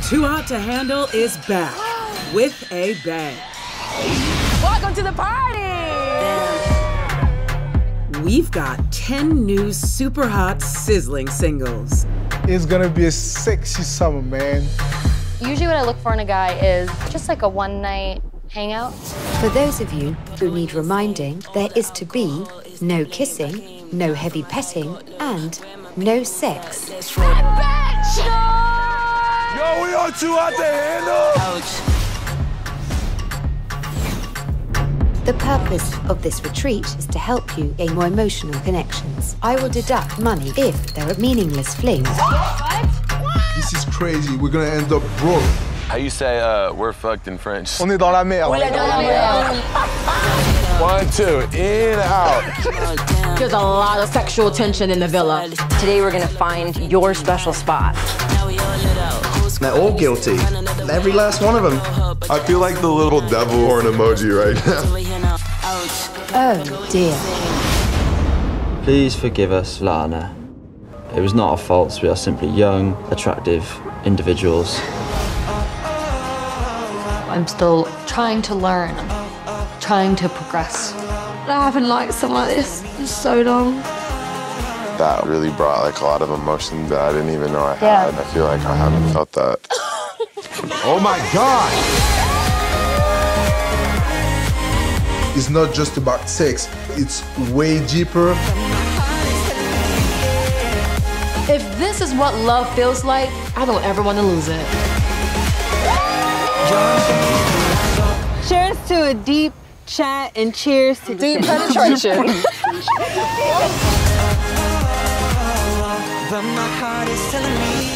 Too Hot to Handle is back with a bang. Welcome to the party! We've got 10 new super hot, sizzling singles. It's gonna be a sexy summer, man. Usually what I look for in a guy is just like a one-night hangout. For those of you who need reminding, there is to be no kissing, no heavy petting, and no sex. Yo, we are Too Hot to Handle! The purpose of this retreat is to help you gain more emotional connections. I will deduct money if there are meaningless flings. This is crazy. We're gonna end up broke. How you say we're fucked in French? On est dans la merde. 1, 2, in, out. There's a lot of sexual tension in the villa. Today we're gonna find your special spot. They're all guilty. Every last one of them. I feel like the little devil or an emoji right now. Oh dear. Please forgive us, Lana. It was not our fault. We are simply young, attractive individuals. I'm still trying to learn, trying to progress. I haven't liked someone like this in so long. That really brought like a lot of emotion that I didn't even know I had. I feel like I haven't felt that. Oh my God! It's not just about sex. It's way deeper. If this is what love feels like, I don't ever want to lose it. Cheers to a deep chat and cheers to Deep penetration. But my heart is telling me